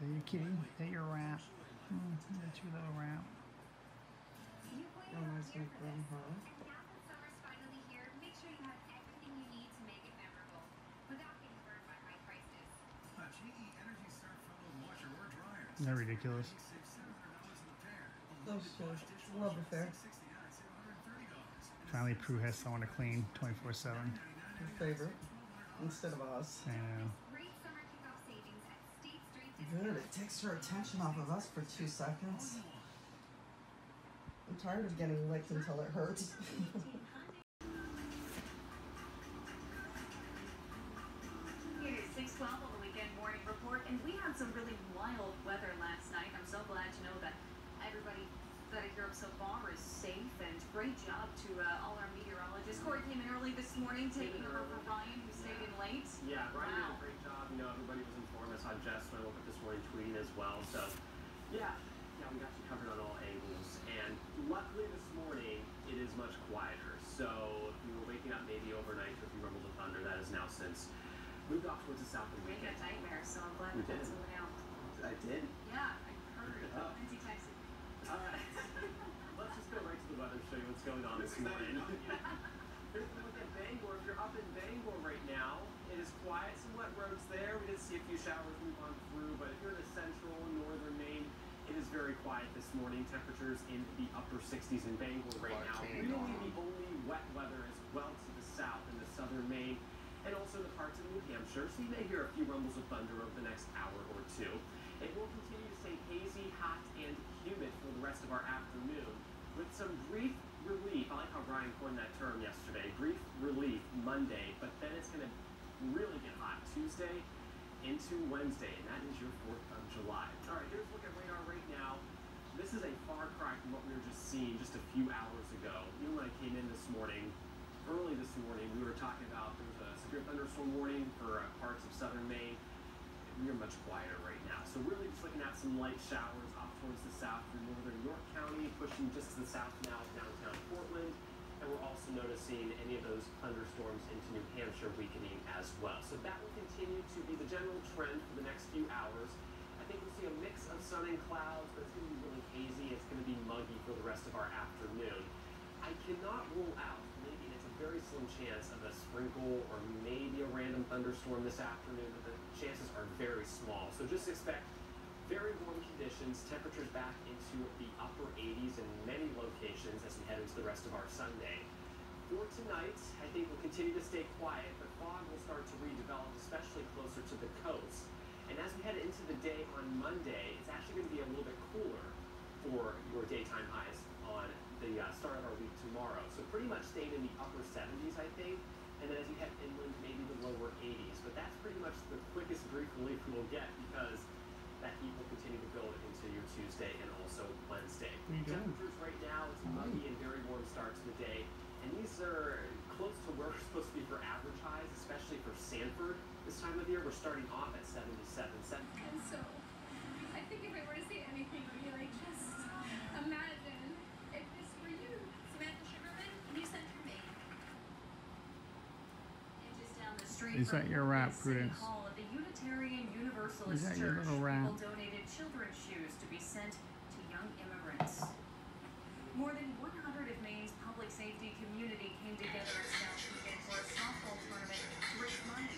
that your kitty? Is that your rat? That's your little rat. Reminds me from her. Isn't that ridiculous? Those two. Love affair. Finally, Prue has someone to clean 24/7. Your favorite. Instead of us. I know. Good. It takes her attention off of us for 2 seconds. I'm tired of getting licked until it hurts. It is 6:12 on the weekend morning report, and we had some really wild weather last night. I'm so glad to know that everybody that I hear of so far is safe, and great job to all our meteorologists. Corey came in early this morning, taking over for Ryan, who stayed in late. Yeah, Ryan did a great job. You know, everybody was informed. I saw Jess when I woke up this morning tweeting as well. So, yeah, we got you covered on all angles. And luckily this morning, it is much quieter. So, if you were waking up maybe overnight to a few rumbles of thunder, that has now since moved off towards the south of the weekend. Nightmare, so I'm glad we got someone out. I did? Yeah, I heard it. Lindsay texted me. All right. Let's just go right to the weather, show you what's going on this morning. Here's a look at Bangor. If you're up in Bangor right now, it is quiet, some wet roads there. We did see a few showers move on through, but if you're in the central and northern Maine, it is very quiet this morning. Temperatures in the upper 60s in Bangor right now. Really the only wet weather is well to the south in the southern Maine and also the parts of New Hampshire, so you may hear a few rumbles of thunder over the next hour or two. It will continue to stay hazy, hot, and humid for the rest of our afternoon with some brief relief. I like how Ryan coined that term yesterday. Brief relief Monday, but then it's going to really get hot Tuesday into Wednesday, and that is your 4th of July. All right, here's a look at radar right now. This is a far cry from what we were just seeing just a few hours ago. Even when I came in this morning, early this morning, we were talking about there was a severe thunderstorm warning for parts of southern Maine. We are much quieter right now. So really just looking at some light showers off towards the south through northern York County, pushing just to the south now of downtown Portland. And we're also noticing any of those thunderstorms into New Hampshire weakening as well. So that will continue to be the general trend for the next few hours. I think we'll see a mix of sun and clouds, but it's going to be really hazy. It's going to be muggy for the rest of our afternoon. I cannot rule out, maybe it's a very slim chance of a sprinkle or maybe a random thunderstorm this afternoon, but the chances are very small. So just expect very warm conditions, temperatures back into the upper 80s in many locations as we head into the rest of our Sunday. For tonight, I think we'll continue to stay quiet, but fog will start to redevelop, especially closer to the coast. And as we head into the day on Monday, it's actually going to be a little bit cooler for your daytime highs on the start of our week tomorrow. So pretty much staying in the upper 70s, I think. And then as you head inland, maybe the lower 80s. But that's pretty much the quickest brief relief we will get because that heat will continue to build into your Tuesday and also Wednesday. Temperatures right now, it's muggy and very warm start to the day. And these are close to where we're supposed to be for average highs, especially for Sanford this time of year. We're starting off at 77. And so, I think if I were to say anything, it would be like, just imagine if this were you, Samantha Sugarman, New Century Maine. And just down the street Is that your rat, Prudence? Hall at the Unitarian Universalist Is that your Church, little rat? people donated children's shoes to be sent to young immigrants. More than 100 of Maine's public safety community came together last weekend for a softball tournament to raise money